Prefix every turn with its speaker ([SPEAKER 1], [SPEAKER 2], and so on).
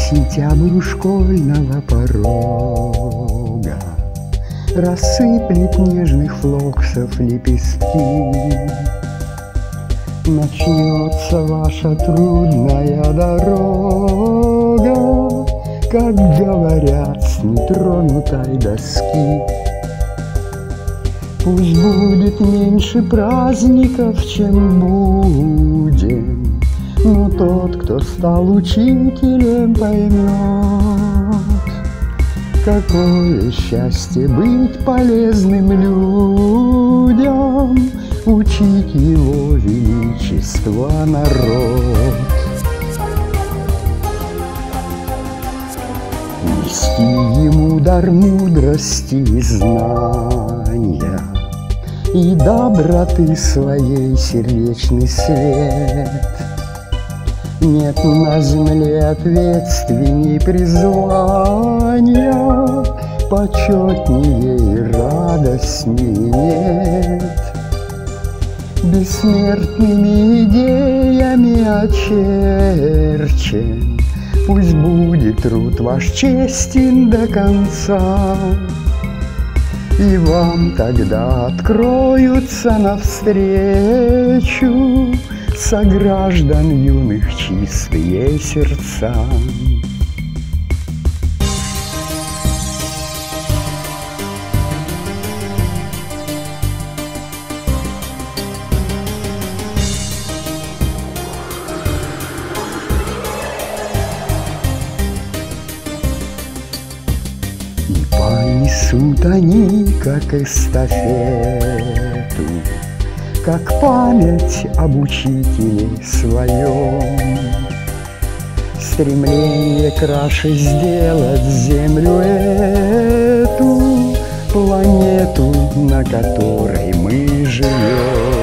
[SPEAKER 1] Сентябрь у школьного порога рассыплет нежных флоксов лепестки. Начнется ваша трудная дорога, как говорят, с нетронутой доски. Пусть будет меньше праздников, чем будем, но тот, кто стал учителем, поймет, какое счастье быть полезным людям, учить его величество народ. Нести ему дар мудрости и знания, и доброты своей сердечный свет. Нет на земле ответственней призвания, почетнее и радостней нет. Бессмертными идеями очерчен, пусть будет труд ваш честен до конца, и вам тогда откроются навстречу сограждан юных чистые сердца. И понесут они, как эстафету, как память об учителе своем, стремление краше сделать землю эту, планету, на которой мы живем.